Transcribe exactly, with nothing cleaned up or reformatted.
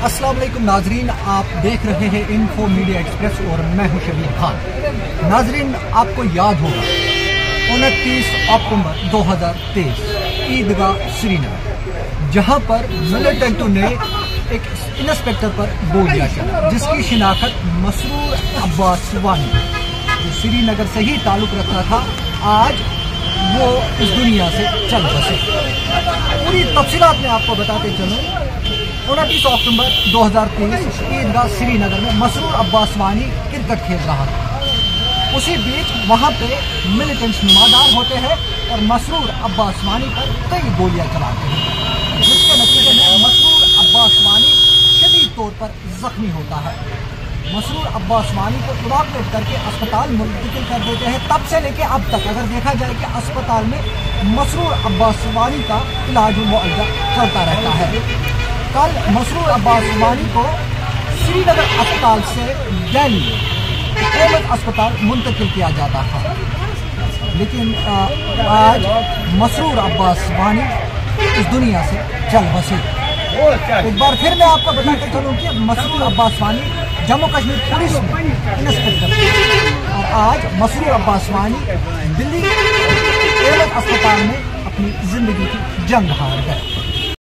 अस्सलाम वालेकुम नाजरीन, आप देख रहे हैं इन्फो मीडिया एक्सप्रेस और मैं हूं शबीर खान। नाजरीन, आपको याद होगा उनतीस अक्टूबर दो हज़ार तेईस ईदगाह श्रीनगर, जहां पर मिलिटेंटों ने एक इंस्पेक्टर पर गोलियां चला, जिसकी शिनाख्त मसरूर अब्बास वानी, जो श्रीनगर से ही ताल्लुक रखता था, आज वो इस दुनिया से चल बसे। पूरी तफसीलात में आपको बताते चलूं। उनतीस अक्टूबर दो हज़ार तेईस ईदगाह श्रीनगर में मसरूर अब्बास वानी क्रिकेट खेल रहा था। उसी बीच वहां पे मिलिटेंट्स नुमादार होते हैं और मसरूर अब्बास वानी पर कई गोलियां चलाते हैं, जिसके नतीजे में मसरूर अब्बास वानी शदीद तौर पर जख्मी होता है। मसरूर अब्बास वानी को इवाकुएट करके अस्पताल मुंतकिल कर देते हैं। तब से लेके अब तक अगर देखा जाए कि अस्पताल में मसरूर अब्बास वानी का इलाज मुआवजा चलता रहता है। कल मसरूर अब्बास वानी को श्रीनगर अस्पताल से दिल्ली हुकूमत अस्पताल मुंतकिल किया जाता था, लेकिन आज मसरूर अब्बास वानी इस दुनिया से चल बसे। एक बार फिर मैं आपको बताते चलूँ कि मसरूर अब्बास वानी जम्मू कश्मीर पुलिस में इंस्पेक्टर, और आज मसरूर अब्बास वानी दिल्ली हुकूमत अस्पताल में अपनी जिंदगी की जंग हार गए।